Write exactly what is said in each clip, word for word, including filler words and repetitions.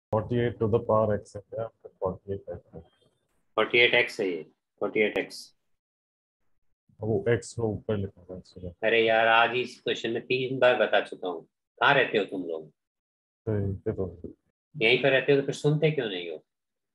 forty-eight to the power x है क्या? forty-eight है। forty-eight x है ये, forty-eight x। वो x को ऊपर लिखा था इसलिए। अरे यार आज ही इस क्वेश्चन में तीन बार बता चुका हूँ। कहाँ रहते हो तुम लोग? तो ये तो यहीं पर रहते हो तो फिर सुनते क्यों नहीं हो?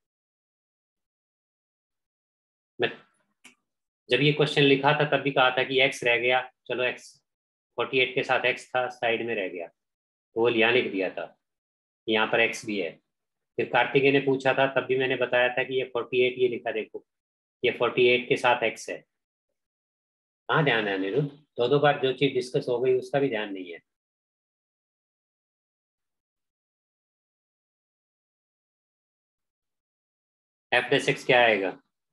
मैं जब ये क्वेश्चन लिखा था तब भी कहा था कि x रह गया, चलो x forty-eight के साथ x था साइड में रह गया, तो वो यहाँ लिख दिया था। यहाँ पर x भी है। फिर कार्तिकेय ने पूछा था तब भी मैंने बताया था कि ये forty-eight, ये लिखा देखो, ये forty-eight के साथ x है। कहाँ ध्यान है अनिरुद्ध? दो दो बार जो चीज डिस्कस हो गई उसका भी ध्यान नहीं है। एफ डेस एक्स क्या आएगा?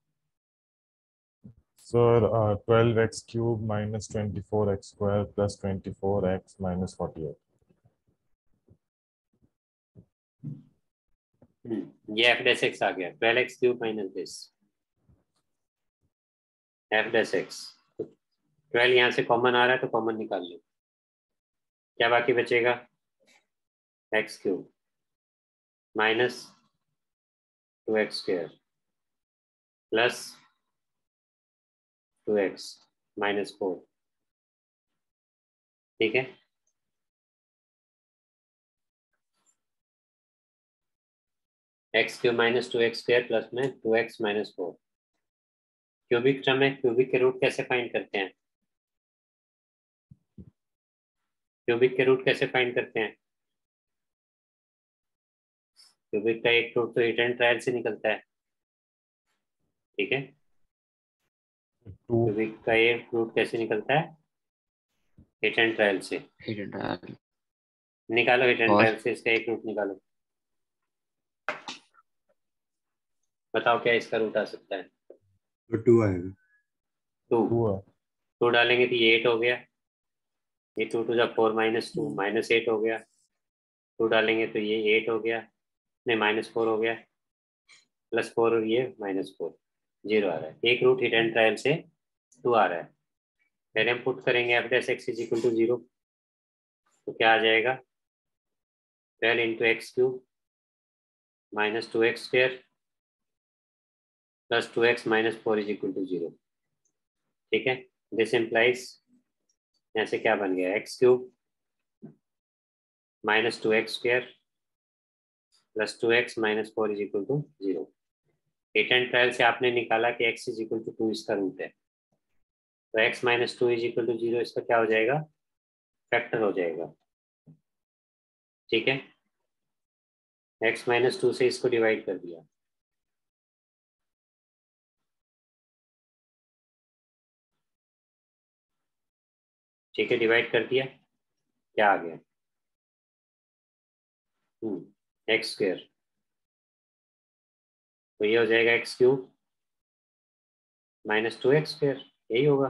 Sir twelve x cube minus twenty-four x square plus twenty-four x minus forty-eight। Hmm ये एफ डेस एक्स आ गया, twelve x cube minus this F dash X. Twelve यहाँ से कॉमन आ रहा है तो कॉमन निकाल लो, क्या बाकी बचेगा? X cube minus two x square plus two x minus four. ठीक है, x cube minus two x square plus में two x minus four. Cubic term है, क्यूबिक के रूट कैसे फाइंड करते हैं? क्यूबिक के रूट कैसे फाइंड करते हैं? क्यूबिक का एक रूट तो हिट एंड ट्रायल से निकलता है। ठीक है, टू क्यूबिक का एक रूट कैसे निकलता है? हिट एंड ट्रायल से। हिडन ट्रायल निकालो हिट एंड और ट्रायल से इसका एक रूट निकालो, बताओ क्या इसका रूट आ सकता है? तो टू आएगा। टू। टू है। टू डालेंगे तो ये एट हो गया, ये टू टू जा four minus two minus eight हो गया। टू डालेंगे तो ये एट हो गया, नहीं माइनस फोर हो गया, प्लस फोर और ये माइनस फोर, जीरो आ रहा है। एक रूट हिट एंड ट्रायल से टू आ रहा है। पहले हम पुट करेंगे F dash X is equal to zero, तो क्या आ जाएगा? Twelve into x cube minus two x square plus two x minus four is equal to zero. ठीक है, दिस इम्प्लाइज यहाँ से क्या बन गया? X cube minus two x square plus two x minus four is equal to zero. Hit and trial से आपने निकाला कि x is equal to two इसका रूट है, तो x minus two is equal to zero इसका क्या हो जाएगा? फैक्टर हो जाएगा। ठीक है, x माइनस टू से इसको डिवाइड कर दिया, ठीक है, डिवाइड कर दिया, क्या आ गया? हम्म एक्स स्क्र, तो ये हो जाएगा x cube minus two x square, यही होगा,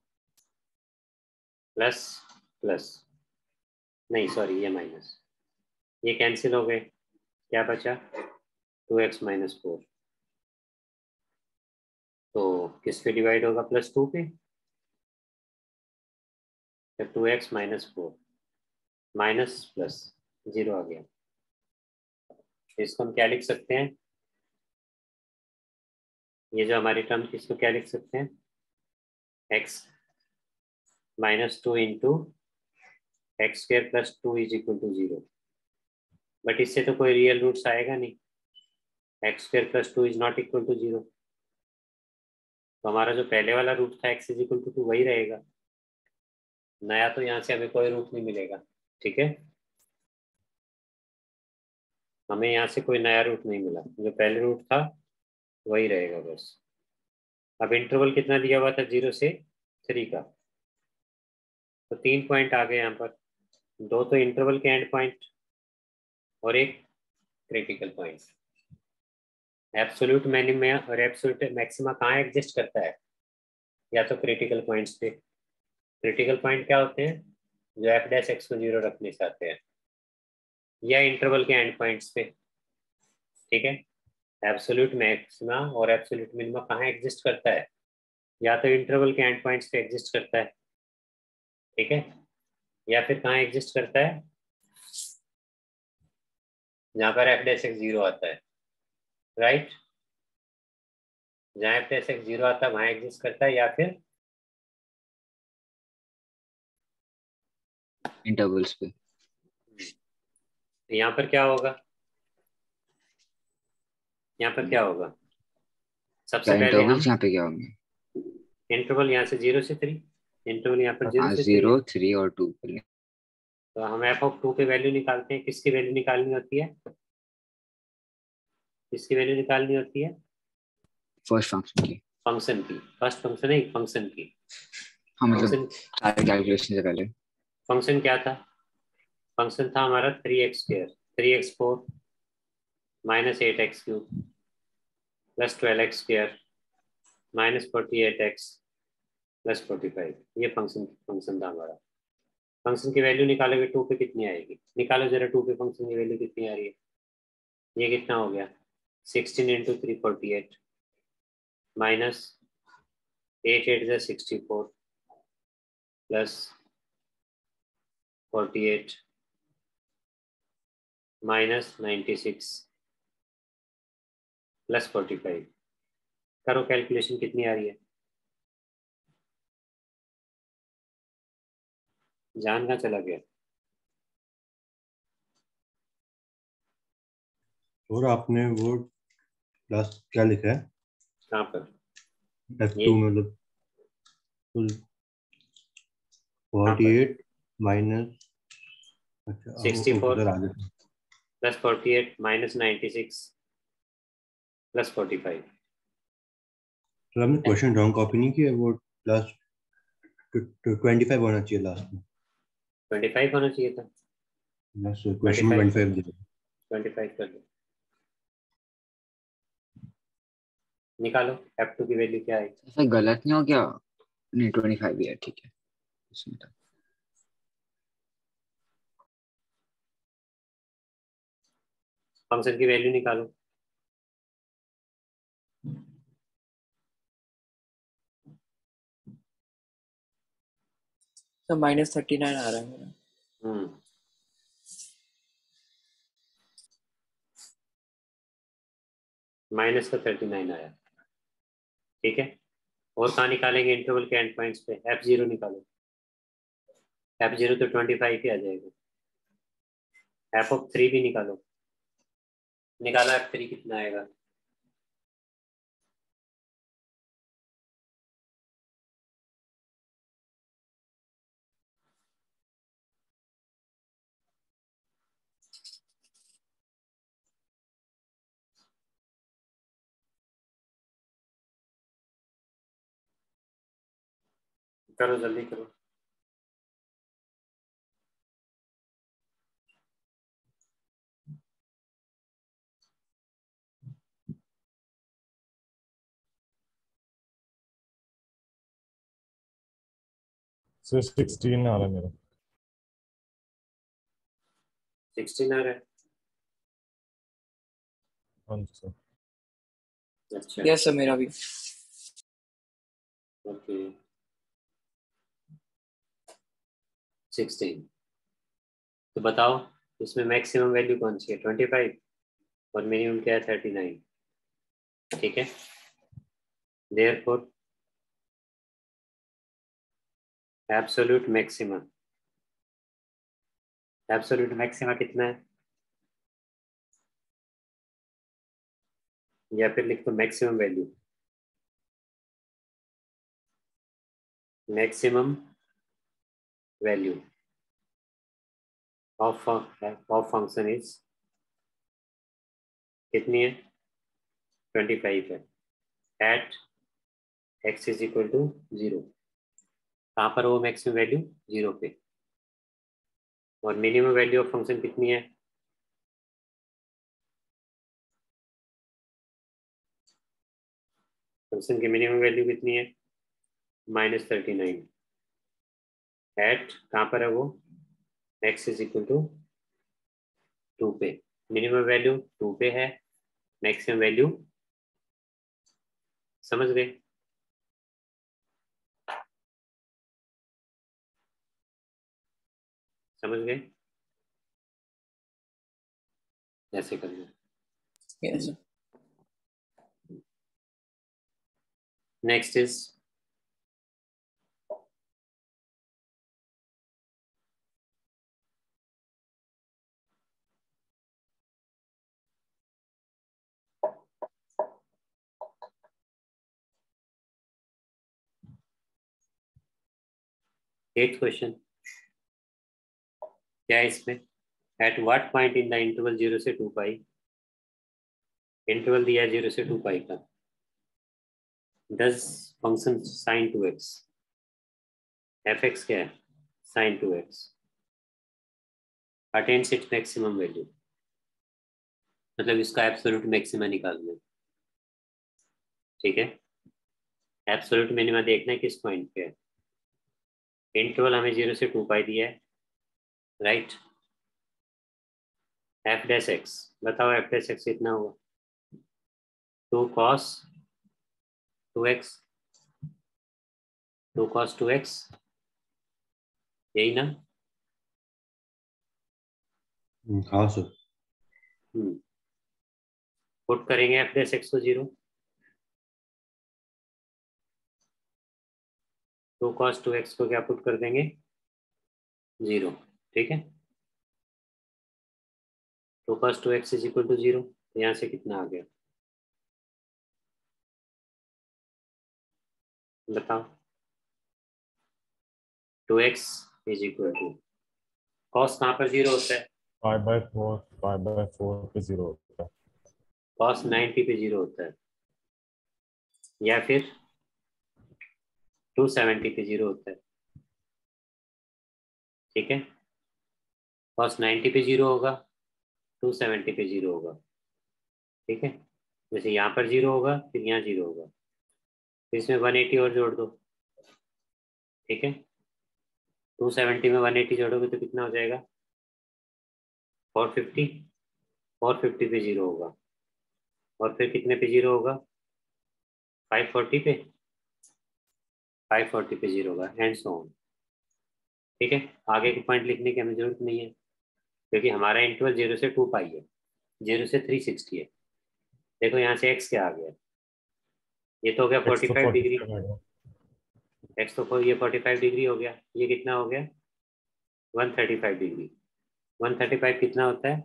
प्लस प्लस नहीं सॉरी ये माइनस, ये कैंसिल हो गए, क्या बचा? टू एक्स माइनस फोर, तो किस पे डिवाइड होगा? प्लस टू पे, two x minus four minus plus zero आ गया। तो इसको हम क्या लिख सकते हैं? ये जो हमारी टर्म थी इसको क्या लिख सकते हैं? X minus two into x square plus two is equal to zero. But इससे तो कोई रियल रूट्स आएगा नहीं, x square plus two is not equal to zero, तो हमारा जो पहले वाला रूट था x is equal to two वही रहेगा, नया तो यहाँ से हमें कोई रूट नहीं मिलेगा। ठीक है, हमें यहाँ से कोई नया रूट नहीं मिला, जो पहले रूट था वही रहेगा बस। अब इंटरवल कितना दिया हुआ था? जीरो से थ्री का, तो तीन पॉइंट आ गए यहाँ पर, दो तो इंटरवल के एंड पॉइंट और एक क्रिटिकल पॉइंट। एब्सोल्यूट मिनिमा और एब्सोल्यूट मैक्सिमा कहाँ एग्जिस्ट करता है? या तो क्रिटिकल पॉइंट्स पे। क्रिटिकल पॉइंट क्या होते हैं? जो एफ डैश एक्स को जीरो रखने चाहते हैं, या इंटरवल के एंड पॉइंट्स पे। ठीक है, एब्सोल्यूट मैक्सिमा और एब्सोल्यूट मिनिमा कहाँ एग्जिस्ट करता है? या तो इंटरवल के एंड पॉइंट्स पे एग्जिस्ट करता है, ठीक है, या फिर कहाँ एग्जिस्ट करता है? जहां पर एफ डैश एक्स जीरो आता है, राइट। जहां एफ डैश एक्स जीरो आता है वहां एग्जिस्ट करता है, या फिर इंटरवल्स पे। यहाँ पर क्या होगा, यहाँ पर क्या होगा, सबसे क्या पहले इंटरवल्स हम यहाँ पे क्या होंगे? इंटरवल यहाँ से जीरो से थ्री, इंटरवल यहाँ पर जीरो हाँ, से थ्री है। जीरो, थ्री और टू पे। तो हम एफ ऑफ टू की वैल्यू निकालते हैं। किसकी वैल्यू निकालनी होती है, किसकी वैल्यू निकालनी होती है, फर्स्ट फंक्शन की। फंक्शन की, फर्स्ट फंक्शन है फंक्शन की। हाँ मतलब फंक्शन, सारे कैलकुलेशन से पहले। फंक्शन क्या था, फंक्शन था हमारा three x square three x four minus eight x cube plus twelve x square minus forty eight x plus forty five. ये फंक्शन फंक्शन था हमारा। फंक्शन की वैल्यू निकालोगे टू पे कितनी आएगी, निकालो जरा टू पे फंक्शन की वैल्यू कितनी आ रही है। ये कितना हो गया, sixteen into three forty eight minus eight eight जो sixty four plus forty eight minus ninety six plus forty five. करो कैलकुलेशन कितनी आ रही है, जान कहाँ चला गया। और आपने वो क्लास क्या लिखा है कहाँ पर, एफ ये टू में, मतलब कहाँ फोर्टी पर, एट माइनस, अच्छा सिक्सटी ओके फोर सर, आगे। Plus forty eight minus ninety six plus forty five. Sir आपने क्वेश्चन रॉन्ग कॉपी नहीं किया, वो प्लस ट्वेंटी फाइव होना चाहिए लास्ट में। ट्वेंटी फाइव होना चाहिए था, लास्ट ट्वेंटी क्वेश्चन में फाइव ट्वेंटी फाइव दिया। ट्वेंटी फाइव कर दो, निकालो एफ टू की वैल्यू क्या है। ऐसा गलत नहीं हो गया? नहीं, ट्वेंटी फाइव ही है, ठीक है। इसमें तो फंक्शन की वैल्यू निकालो। तो माइनस थर्टी नाइन आ रहा है मेरा। हम्म माइनस का थर्टी नाइन आया, ठीक है। और कहाँ निकालेंगे, इंटरवल के एंड पॉइंट्स पे एफ जीरो निकालो। एफ जीरो तो ट्वेंटी फाइव ही आ जाएगा। एफ ऑफ थ्री भी निकालो, निकालो एफ थ्री कितना आएगा। करो जल्दी करो। सर सिक्सटीन आ रहा है मेरा। सिक्सटीन आ रहा है, हाँ जी सर। अच्छा यस सर, मेरा भी। Okay sixteen. तो बताओ इसमें मैक्सिमम वैल्यू कौन सी है, ट्वेंटी फाइव, और मिनिमम क्या है, थर्टी नाइन, ठीक है। Therefore absolute maximum, absolute maxima कितना है, या फिर लिख दो maximum value, maximum value of of function is कितनी है, ट्वेंटी फाइव है at x is equal to zero. कहाँ पर वो मैक्सिमम वैल्यू, जीरो पे। और मिनिमम वैल्यू ऑफ फंक्शन कितनी है, फंक्शन की मिनिमम वैल्यू कितनी है, माइनस थर्टी नाइन एट, कहाँ पर है वो, X is equal to two पे। मिनिमम वैल्यू टू पे है, मैक्सिमम वैल्यू, समझ गए। समझ गए ऐसे करना। Yes. Next is eight question. क्या है इसमें? At what point in the interval zero से टू पाई, इंटरवल दिया है जीरो से टू पाई का, does function sine two X, F X क्या है sine two X, attains its maximum value, मतलब इसका एब्सोल्यूट मैक्सिमा निकालना है। ठीक है, एब्सोल्यूट मिनिमा देखना है किस पॉइंट पे है। इंटरवल हमें जीरो से टू पाई दिया है, राइट। एफ डैश एक्स, बताओ एफ डैश एक्स कितना होगा? Two cos two X, two cos two X, यही ना? हाँ सर। हम्म पुट करेंगे एफ डैश एक्स को zero, two cos two X को क्या पुट कर देंगे? जीरो। ठीक है, two cos two X is equal to zero, तो यहाँ से कितना आ गया बताओ? Two X is equal to cos कहाँ पर जीरो होता है? Five by four, five by four पे जीरो होता है। कॉस नाइन्टी पे जीरो होता है, या फिर टू सेवेंटी पे जीरो होता है। ठीक है, कॉस नाइन्टी पे जीरो होगा, टू सेवेंटी पे जीरो होगा। ठीक है, जैसे यहाँ पर जीरो होगा फिर यहाँ जीरो होगा, फिर इसमें वन एटी और जोड़ दो। ठीक है, टू सेवेंटी में वन एटी जोड़ोगे तो कितना हो जाएगा? फोर फिफ्टी, फोर फिफ्टी पे जीरो होगा, और फिर कितने पे जीरो होगा? फाइव फोर्टी पे, फाइव फोर्टी पे जीरो होगा, एंड सो ऑन। ठीक है, आगे के पॉइंट लिखने की हमें जरूरत नहीं है, क्योंकि हमारा इंटरवल जीरो से टू पाई है, जीरो से थ्री सिक्सटी है। देखो यहाँ से एक्स क्या आ गया, ये तो हो गया फोर्टी फाइव डिग्री, एक्स तो ये फोर्टी फाइव डिग्री हो गया, ये कितना हो गया? One thirty five degree. One thirty five कितना होता है?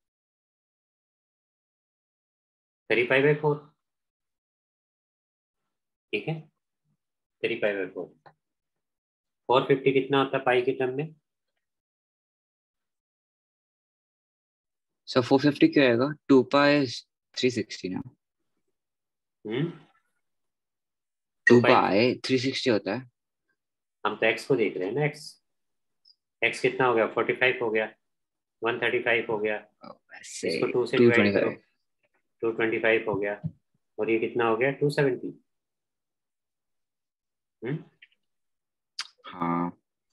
Thirty five by four. ठीक है, thirty five by four. Four fifty कितना होता है पाई के टर्म में? सो फोर फिफ्टी क्या आएगा? टू पाई थ्री सिक्सटी ना? हम्म टू पाई थ्री सिक्सटी होता है। हम तो एक्स को देख रहे हैं ना, एक्स एक्स कितना हो गया? फोर्टी फाइव हो गया, वन थर्टी फाइव हो गया, वैसे इसको टू से टू डिवाइड ट्वेंटी करो, फाइव। टू ट्वेंटी फाइव हो गया, और ये कितना हो गया? To seventy. हम्म हाँ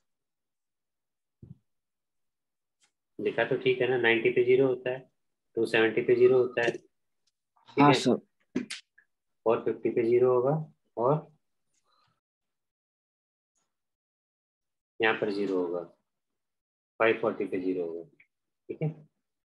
लिखा तो ठीक है ना, नाइन्टी पे जीरो होता है, टू सेवेंटी पे जीरो होता है। ठीक हाँ है, सर। फोर फिफ्टी पे जीरो होगा, और यहाँ पर जीरो होगा, फाइव फोर्टी पे जीरो होगा। ठीक है,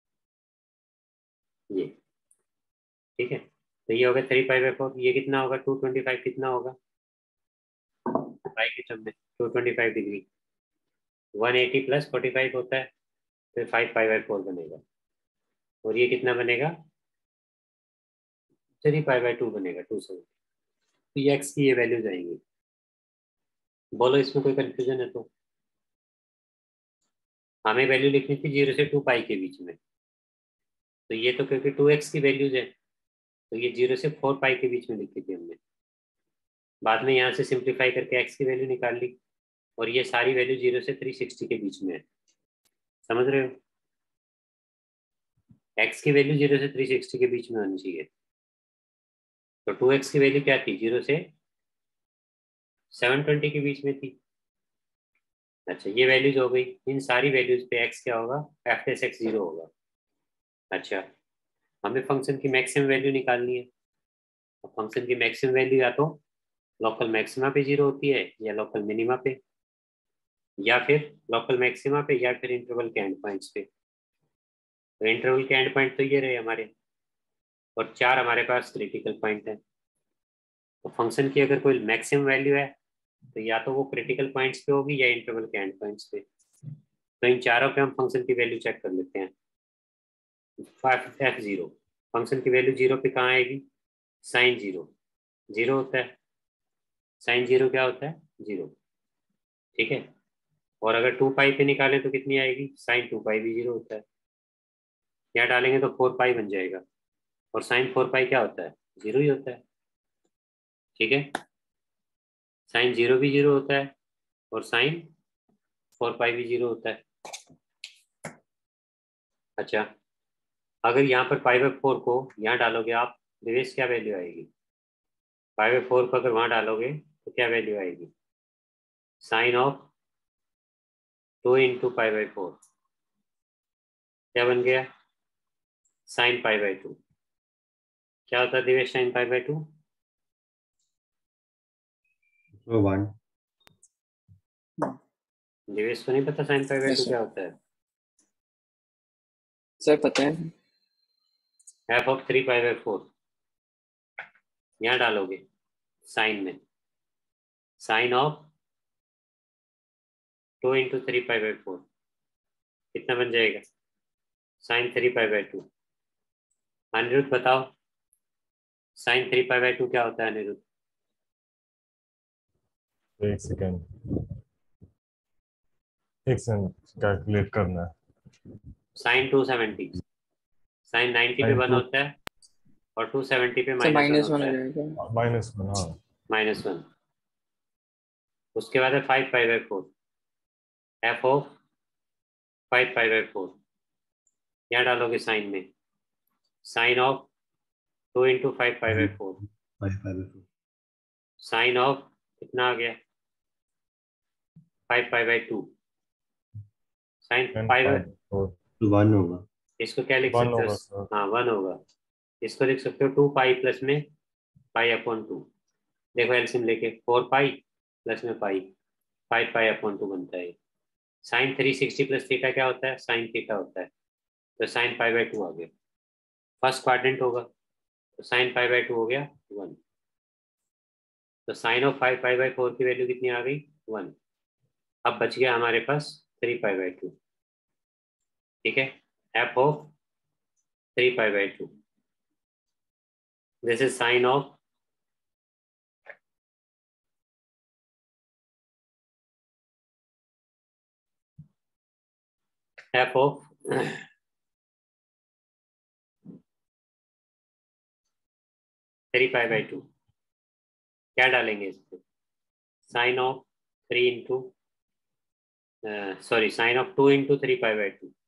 ये ठीक है, तो ये होगा थ्री फाइव एफ, ये कितना होगा? टू ट्वेंटी फाइव कितना होगा पाई के टर्म में? Two twenty five degree, one eighty plus forty five होता है, फिर फाइव फाइव बाई फोर बनेगा, और ये कितना बनेगा? थ्री फाइव बाई टू बनेगा, टू सेवन। तो ये एक्स की ये वैल्यूज आएंगी। बोलो इसमें कोई कंफ्यूजन है तो? हमें वैल्यू लिखनी थी जीरो से टू पाई के बीच में, तो ये तो क्योंकि टू एक्स की वैल्यूज है, तो ये जीरो से फोर पाई के बीच में लिखी थी हमने। बाद में यहाँ से सिंप्लीफाई करके एक्स की वैल्यू निकाल ली, और ये सारी वैल्यू जीरो से थ्री सिक्सटी के बीच में है। समझ रहे हो? एक्स की वैल्यू जीरो से थ्री सिक्सटी के बीच में होनी चाहिए। तो टू एक्स की वैल्यू क्या थी? जीरो से सेवन ट्वेंटी के बीच में थी। अच्छा, ये वैल्यूज हो गई, इन सारी वैल्यूज पे एक्स क्या होगा? एफ एस एक्स जीरो होगा। अच्छा, हमें फंक्शन की मैक्सिमम वैल्यू निकालनी है। तो फंक्शन की मैक्सिमम वैल्यू या तो लोकल मैक्सिमा पे जीरो होती है, या लोकल मिनिमा पे, या फिर लोकल मैक्सिमा पे, या फिर इंटरवल के एंड पॉइंट्स पे। तो इंटरवल के एंड पॉइंट तो ये रहे हमारे, और चार हमारे पास क्रिटिकल पॉइंट है। तो फंक्शन की अगर कोई मैक्सिमम वैल्यू है तो या तो वो क्रिटिकल पॉइंट्स पे होगी या इंटरवल के एंड पॉइंट्स पे। तो इन चारों पे हम फंक्शन की वैल्यू चेक कर लेते हैं। फाइव एफ जीरो, फंक्शन की वैल्यू जीरो पे कहाँ आएगी? साइन जीरो, जीरो होता है, साइन जीरो क्या होता है? जीरो, ठीक है। और अगर टू पाई पे निकालें तो कितनी आएगी? साइन टू पाई भी जीरो होता है, यहाँ डालेंगे तो फोर पाई बन जाएगा, और साइन फोर पाई क्या होता है? जीरो ही होता है, ठीक है। साइन जीरो भी जीरो होता है और साइन फोर पाई भी जीरो होता है। अच्छा, अगर यहाँ पर पाई बाई फोर को यहाँ डालोगे आप, दिवेश क्या वैल्यू आएगी? पाई बाई फोर को अगर वहाँ डालोगे तो क्या वैल्यू आएगी? Sine of two into pi by four, क्या बन गया? Sine pi by two. क्या होता है Divesh sine pi by two? One. Divesh को नहीं पता sine pi by Yes, two sir. क्या होता है? सर पता है। F of three pi by four, यहाँ डालोगे साइन में, sine of two into three pi by four कितना बन जाएगा? Sine three pi by two. Anirudh बताओ sine three pi by two क्या होता है? अनिरुद्ध एक सेकेंड, एक सेकेंड कैलकुलेट करना है। Sine two seventy, sine ninety पे Sin वन two- होता है और टू सेवेंटी पे sir minus one minus one होता हो है, जाएगा। माइनस वन, हाँ माइनस वन। उसके बाद है five pi by four, F of five pi by four, यहाँ डालोगे साइन में, sine of two into five pi by four, five five four. Sine of कितना आ गया? Five pi by to, sign and five. five four तो one होगा। इसको क्या लिख वन सकते होगा हो? सर। हाँ वन होगा। इसको लिख सकते हो टू पाई प्लस में पाई अपॉन टू। देखो एलसीएम लेके, फोर पाई प्लस में pi, five pi upon two बनता है। Sine three sixty plus theta क्या होता है? साइन थीटा होता है, तो साइन पाई बाई टू आ गया। फर्स्ट क्वाड्रेंट होगा तो साइन पाई बाई टू हो गया वन। तो sine of five pi by four की वैल्यू कितनी आ गई? वन। अब बच गया हमारे पास थ्री पाई बाई टू, ठीक है। F of three pi by two, this is sine of F of three pi by two. क्या डालेंगे इस पे? Sine of three into sorry sine of two into three pi by two,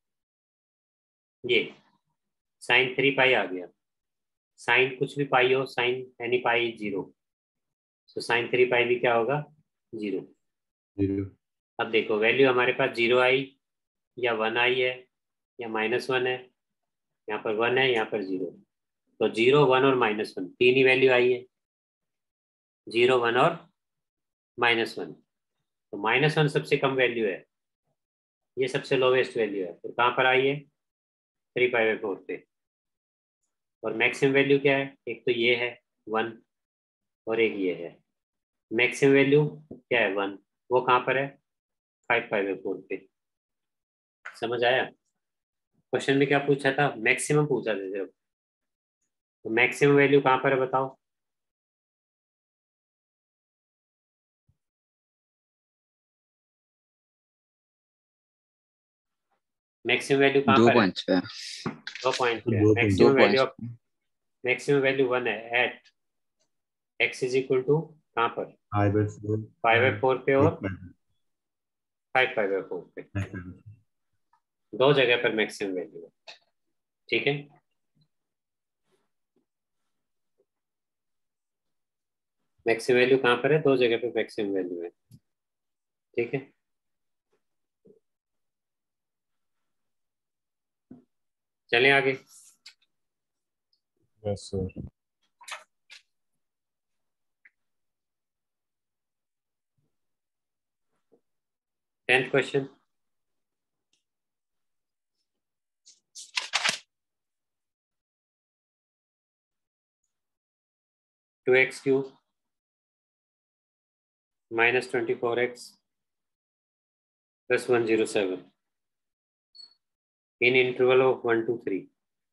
ये sine three pi आ गया। Sine कुछ भी पाई हो, साइन एनी पाई जीरो, तो साइन थ्री पाई भी क्या होगा? जीरो। जीरो। अब देखो वैल्यू हमारे पास जीरो आई या वन आई है या माइनस वन है, यहाँ पर वन है यहाँ पर जीरो, तो जीरो वन और माइनस वन तीन ही वैल्यू आई है, जीरो वन और माइनस वन। तो माइनस वन सबसे कम वैल्यू है, ये सबसे लोवेस्ट वैल्यू है, तो कहाँ पर आई है? थ्री पाई बाई फोर पे। और मैक्सिमम वैल्यू क्या है? एक तो ये है वन और एक ये है। मैक्सिमम वैल्यू क्या है? वन, वो कहाँ पर है? फाइव पाई बाई फोर पे। समझ आया? क्वेश्चन में क्या पूछा था? मैक्सिमम पूछा था सिर्फ, तो मैक्सिमम वैल्यू कहाँ पर है बताओ? मैक्सिमम वैल्यू कहाँ दो पर है? पॉइंट्स पे दो पॉइंट पे है। दो दो maximum value points of maximum value one है at x is equal to कहाँ पर? Five by four. Five by four पे और five five five by four पे, बाई फोर। दो जगह पर मैक्सिमम वैल्यू है, ठीक है। मैक्सिमम वैल्यू कहाँ पर है? दो जगह पे मैक्सिमम वैल्यू है, ठीक है। चलें आगे। Yes sir. Tenth question, two X cube minus twenty four X plus one zero seven in interval of one two three.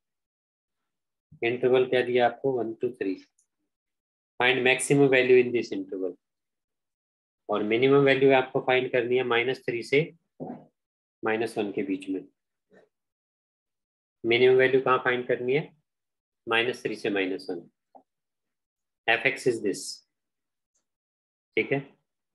इंटरवल क्या दिया आपको? One two three. Find maximum value in this interval, और मिनिमम वैल्यू आपको फाइंड करनी है minus three से माइनस वन के बीच में। मिनिमम वैल्यू कहाँ फाइंड करनी है? माइनस थ्री से minus one. F X is this, ठीक है।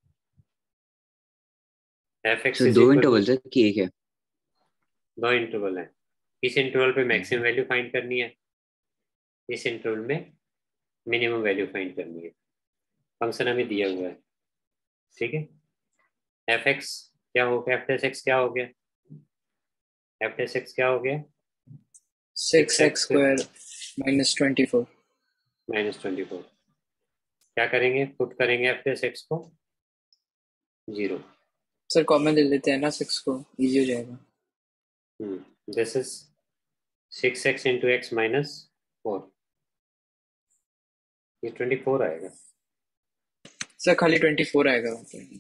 एफ एक्स सर इज दो इक्वल इंटरवल है कि एक है? दो इंटरवल है। इस इंटरवल पे मैक्सिमम वैल्यू फाइंड करनी है, इस इंटरवल में मिनिमम वैल्यू फाइंड करनी है। फंक्शन हमें दिया हुआ है, ठीक है। एफ एक्स क्या हो गया? एफ एस एक्स क्या हो गया? एफ एस एक्स क्या हो गया? Six X square minus twenty four. Minus twenty four. क्या करेंगे? पुट करेंगे एफ एस एक्स को जीरो। सर कॉमन ले लेते हैं ना सिक्स को, इजी हो जाएगा। Hmm this is six X into X minus four, ये ट्वेंटी फोर आएगा। सर खाली ट्वेंटी फोर आएगा वहाँ पे।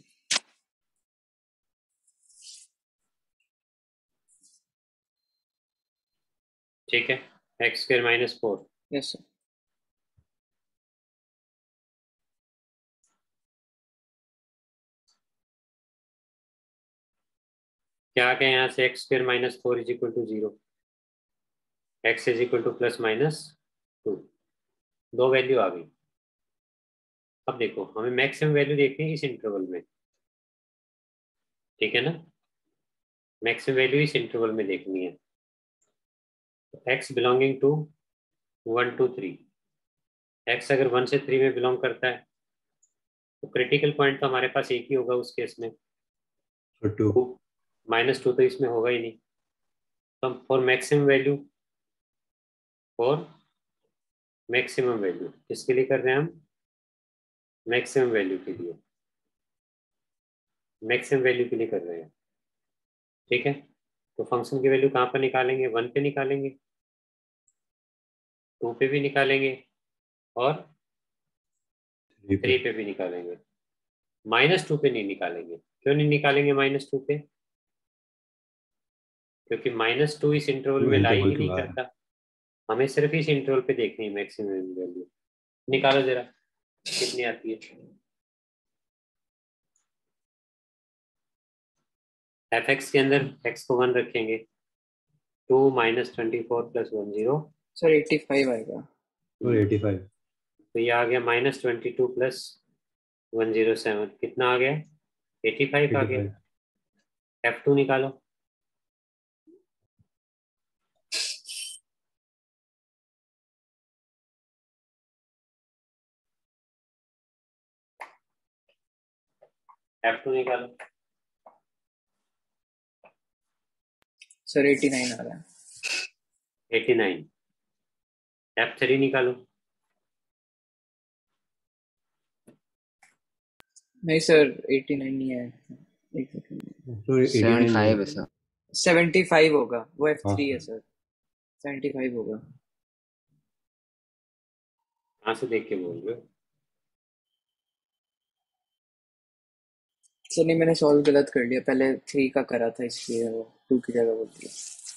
ठीक है, X square minus four. Yes sir. क्या आ गया यहाँ से? X square minus four is equal to zero, X is equal to plus minus two. दो वैल्यू आ गई। अब देखो, हमें मैक्सिमम वैल्यू देखनी है इस इंटरवल में, ठीक है ना। मैक्सिमम वैल्यू इस इंटरवल में देखनी है। X belonging to one two three. X अगर वन से थ्री में बिलोंग करता है तो क्रिटिकल पॉइंट तो हमारे पास एक ही होगा उस केस में, टू। माइनस टू तो इसमें होगा ही नहीं। तो हम for maximum value, for maximum value किसके लिए कर रहे हैं हम? मैक्सिमम वैल्यू के लिए, मैक्सिमम वैल्यू के लिए कर रहे हैं, ठीक है। तो फंक्शन की वैल्यू कहाँ पर निकालेंगे? वन पे निकालेंगे, टू पे भी निकालेंगे और थ्री पे भी निकालेंगे। माइनस टू पे नहीं निकालेंगे। क्यों नहीं निकालेंगे माइनस टू पे? क्योंकि माइनस टू इस इंटरवल में लाई ही नहीं करता। हमें सिर्फ इस इंटरवल पे देखनी है मैक्सिमम वैल्यू। निकालो जरा, कितनी आती है? एफ एक्स के अंदर एक्स को वन रखेंगे, two minus twenty four plus one zero. Sir eighty five आएगा। और एटी फाइव। तो ये आ गया minus twenty two plus one zero seven. कितना आ गया? एटी फाइव आ गया। एफ टू निकालो। एफ टू निकालो। सर एटी नाइन आ रहा है। Eighty nine. एफ थ्री निकालो। नहीं सर एटी नाइन नहीं है, एक सेकंड। सेवेंटी फाइव है सर। सेवेंटी फाइव होगा, वो एफ हाँ थ्री है सर। सर। सेवेंटी फाइव होगा। कहाँ से देख के बोल रहे हो? सर नहीं, मैंने सॉल्व गलत कर लिया, पहले थ्री का करा था इसलिए वो टू की जगह बोल दिया।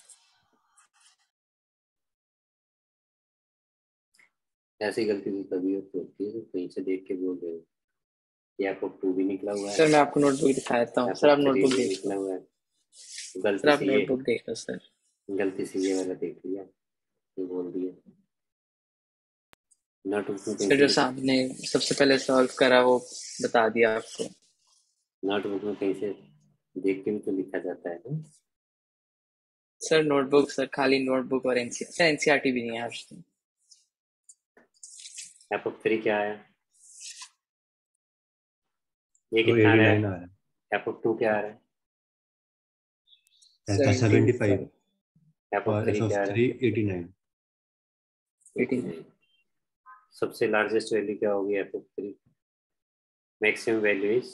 ऐसी गलती तो तभी होती है जब कहीं से देख के बोल रहे हो। या आपको टू भी निकला हुआ है, सर मैं आपको नोटबुक दिखाता हूँ। सर आप नोटबुक देख निकला लो। हुआ है। सर गलती आप से ये नोटबुक देख लो सर। गलती से ये वाला देख लिया, ये बोल दिया। नोटबुक में सर कहीं जो से सामने सबसे पहले सॉल्व करा वो बता दिया आपको। नोटबुक में कहीं से देख के भी तो लिखा जाता है ना। सर नोटबुक, सर खाली नोटबुक और एनसीआर, सर एनसीआरटी भी नहीं है आज तो। एफ ऑफ थ्री क्या आया? ये तो कितना आ रहा एटी नाइन है? आ रहा है। एफ ऑफ टू क्या आ रहा है? Seventy five. एफ ऑफ और थ्री एफ ऑफ क्या आ रहा थ्री है? Eighty nine. Eighty nine. सबसे लार्जेस्ट वैल्यू क्या होगी F of three? Maximum value is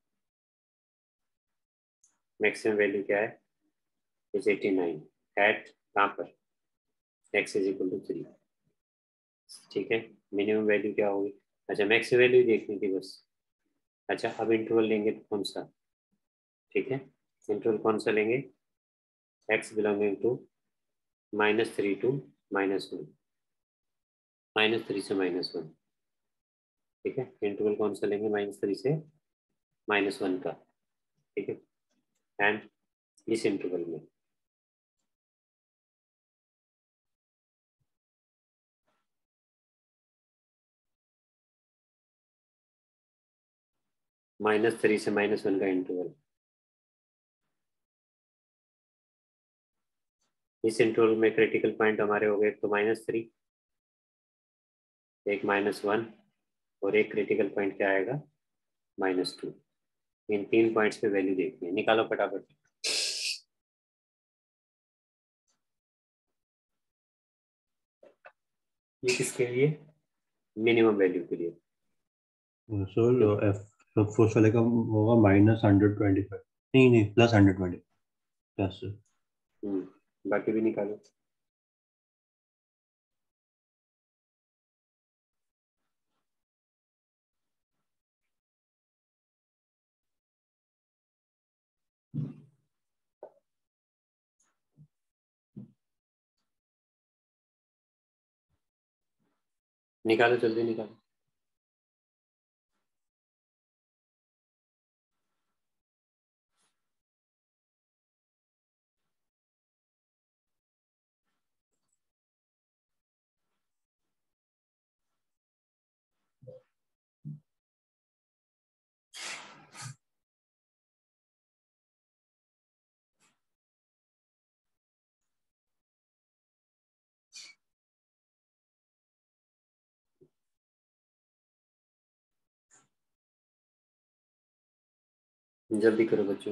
maximum value क्या है? इज एटी नाइन एट कहाँ पर? X is equal to three, ठीक है। मिनिमम वैल्यू क्या होगी? अच्छा मैक्स वैल्यू देखनी थी बस। अच्छा अब इंटरवल लेंगे तो कौन सा, ठीक है इंटरवल कौन सा लेंगे, X belonging to minus three to minus one, minus three से माइनस वन, ठीक है इंटरवल कौन सा लेंगे, माइनस थ्री से माइनस वन का, ठीक है एंड इस इंटरवल में माइनस थ्री से माइनस वन का इंटरवल, इस इंटरवल में क्रिटिकल पॉइंट हमारे हो गए तो माइनस थ्री, एक माइनस वन और एक क्रिटिकल पॉइंट क्या आएगा माइनस टू। इन तीन पॉइंट्स पे वैल्यू देखनी है, निकालो फटाफट। ये किसके लिए, मिनिमम वैल्यू के लिए। सर एफ फर्स्ट वाले का होगा माइनस हंड्रेड ट्वेंटी फाइव, नहीं नहीं प्लस हंड्रेड ट्वेंटी प्लस। हम्म बाकी भी निकालो। निकालो जल्दी निकालो। जल्दी करो बच्चों।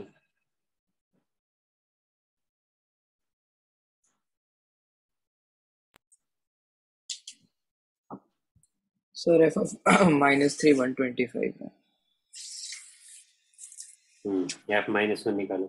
Sir F of minus three one twenty five है। हम्म एफ माइनस वन निकालो।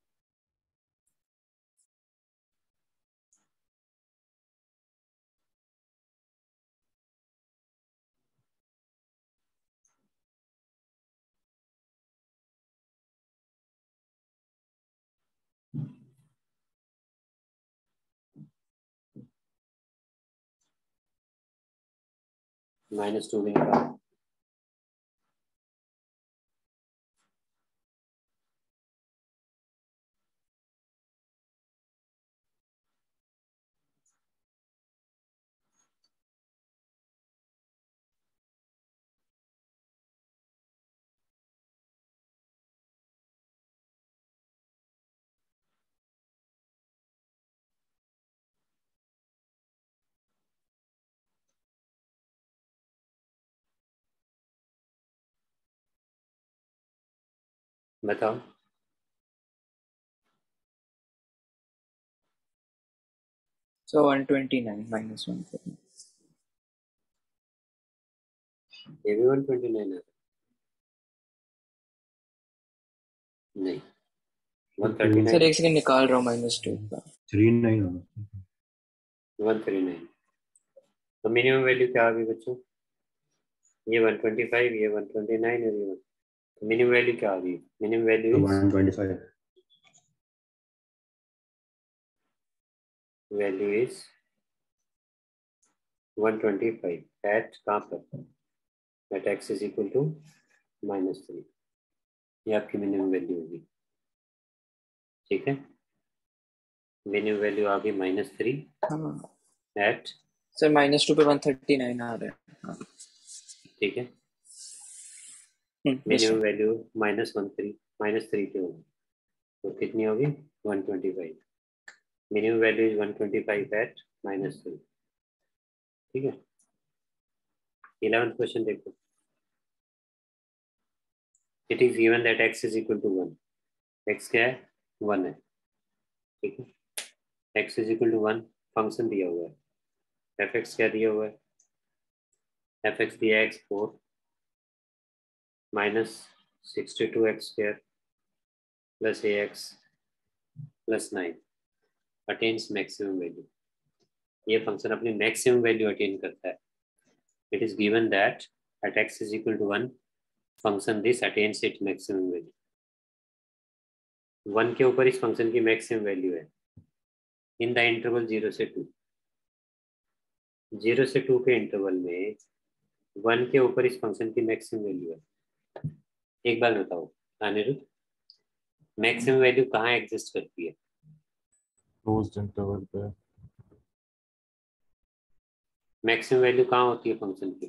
माइनस टू भी निकालो। बताओ। So one twenty nine minus one. ये भी वन ट्वेंटी नाइन है, नहीं वन थर्टी सर नाइन, एक सेकंड निकाल रहा हूँ माइनस टू का। थ्री नाइन होगा। One three nine. तो मिनिमम वैल्यू क्या आ गई बच्चों, ये वन ट्वेंटी फाइव, ये वन ट्वेंटी नाइन और ये वन, तो मिनिमम वैल्यू क्या आ गई, minimum value is one twenty five. Value is one twenty five at कहाँ पर, at x is equal to minus three, ये आपकी मिनिमम वैल्यू होगी, ठीक है मिनिमम वैल्यू आ गई माइनस थ्री हाँ एट, सर माइनस टू पे वन थर्टी नाइन आ रहा है। हाँ ठीक है हम्म, yes, minimum sir. Value minus one three minus three की होगी, तो कितनी होगी one twenty five, minimum value is one twenty five at minus three, ठीक है। इलेवेंथ क्वेश्चन देखो, it is given that x is equal to one, x क्या है वन है, ठीक है x is equal to one, function दिया हुआ है एफ एक्स क्या दिया हुआ है, एफ एक्स दिया है x four minus sixty two x square plus a x plus nine attains maximum value, ये फंक्शन अपनी मैक्सिमम वैल्यू अटेन करता है। It is given that at x is equal to one, function this attains its maximum value. One के ऊपर इस function की maximum value है in the interval zero से टू। जीरो से टू के इंटरवल में वन के ऊपर इस फंक्शन की मैक्सिमम वैल्यू है। एक बार बताओ अनिरुद्ध, मैक्सिमम वैल्यू कहाँ एग्जिस्ट करती है? क्लोज्ड इंटरवल पे। मैक्सिमम वैल्यू कहाँ होती है फंक्शन की?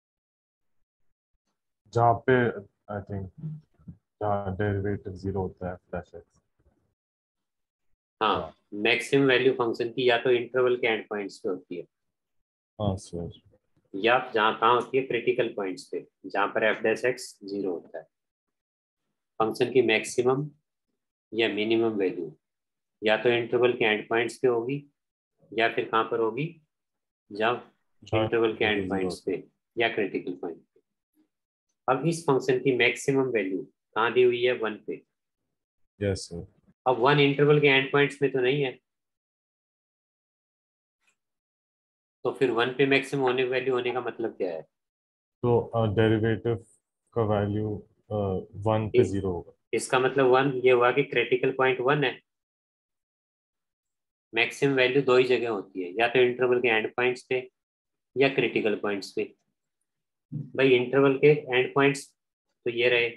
जहाँ पे आई थिंक जहाँ डेरिवेटिव जीरो होता है फ्लैश एक्स। हाँ, मैक्सिमम वैल्यू फंक्शन की या तो इंटरवल के एंड पॉइंट्स पे होती है, हाँ सर, या जहाँ कहाँ होती है क्रिटिकल पॉइंट्स पे, जहाँ पर एफ डैश एक्स जीरो होता है। फंक्शन की मैक्सिमम या मिनिमम वैल्यू या तो इंटरवल के एंड पॉइंट्स पे होगी या फिर कहाँ पर होगी, जब इंटरवल के एंड पॉइंट्स पे या क्रिटिकल पॉइंट पे। अब इस फंक्शन की मैक्सिमम वैल्यू कहाँ दी हुई है? वन पे। Yes sir. अब वन इंटरवल के एंड पॉइंट्स में तो नहीं है, तो फिर वन पे मैक्सिमम होने वैल्यू होने का मतलब क्या है? तो डेरिवेटिव का वैल्यू वन पे जीरो होगा। इसका मतलब वन ये हुआ कि क्रिटिकल पॉइंट वन है। मैक्सिमम वैल्यू दो ही जगह होती है, या तो इंटरवल के एंड पॉइंट्स पे या क्रिटिकल पॉइंट्स पे। भाई इंटरवल के एंड पॉइंट्स तो ये रहे,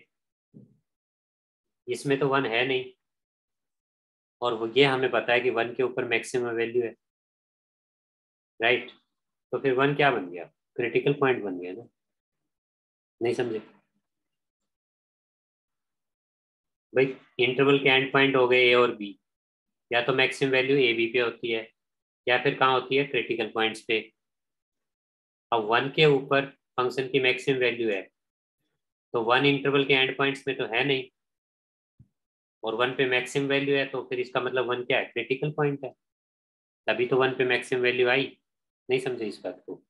इसमें तो वन है नहीं, और वो ये हमें पता है कि वन के ऊपर मैक्सिमम वैल्यू है, राइट? तो फिर वन क्या बन गया? क्रिटिकल पॉइंट बन गया ना। नहीं समझे भाई? इंटरवल के एंड पॉइंट हो गए ए और बी, या तो मैक्सिमम वैल्यू ए बी पे होती है या फिर कहाँ होती है? क्रिटिकल पॉइंट्स पे। अब वन के ऊपर फंक्शन की मैक्सिमम वैल्यू है, तो वन इंटरवल के एंड पॉइंट्स में तो है नहीं, और वन पे मैक्सिमम वैल्यू है, तो फिर इसका मतलब वन क्या है? क्रिटिकल पॉइंट है। तभी तो वन पे मैक्सिमम वैल्यू आई। नहीं समझे इस बात को?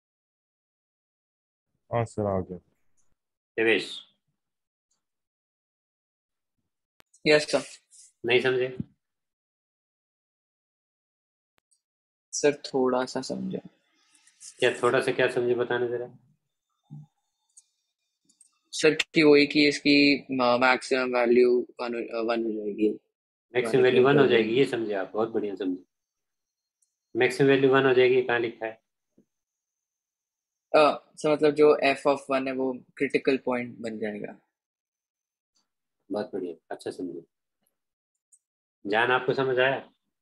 हाँ सर, आ गया। Devesh yes sir. नहीं समझे? सर थोड़ा सा समझा। क्या थोड़ा सा क्या समझे, बताने जरा। सर कि वही कि इसकी मैक्सिमम वैल्यू वन वन हो जाएगी। मैक्सिमम वैल्यू वन हो जाएगी, ये समझे आप? बहुत बढ़िया समझे। मैक्सिमम वैल्यू वन हो जाएगी, कहाँ लिखा है? सर मतलब जो एफ ऑफ वन है वो क्रिटिकल पॉइंट बन जाएगा। बहुत बढ़िया, अच्छा समझे। जान आपको समझ आया?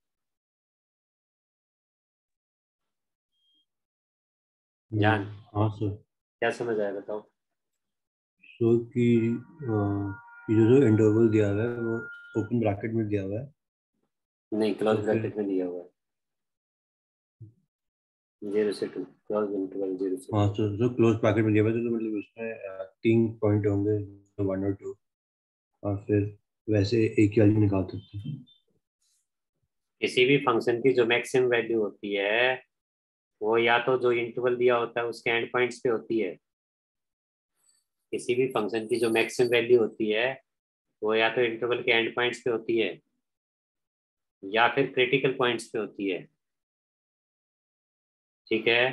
जान हाँ सर। क्या समझ आया बताओ? सो कि अ, ये जो जो इंटरवल दिया हुआ है वो ओपन ब्रैकेट में दिया हुआ है। नहीं, क्लोज तो फिर- ब्रैकेट में दिया हुआ है। जीरो से टू, क्लोज इंटरवल जीरो से हाँ टू। सर, जो क्लोज ब्रैकेट में दिया हुआ है तो मतलब उसमें अ, तीन पॉइंट होंगे, वन और टू, और फिर वैसे एक ही वाली निकाल सकते हैं। किसी भी फंक्शन की जो मैक्सिमम वैल्यू होती है वो या तो जो इंटरवल दिया होता है उसके एंड पॉइंट्स पे होती है। किसी भी फंक्शन की जो मैक्सिमम वैल्यू होती है वो या तो इंटरवल के एंड पॉइंट्स पे होती है या फिर क्रिटिकल पॉइंट्स पे होती है। ठीक है?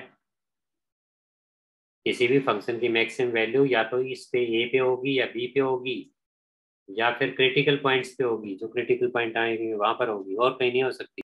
किसी भी फंक्शन की मैक्सिमम वैल्यू या तो इस पे ए पे होगी या बी पे होगी, या फिर क्रिटिकल पॉइंट्स पे होगी, जो क्रिटिकल पॉइंट आएंगे वहां पर होगी, और कहीं नहीं हो सकती।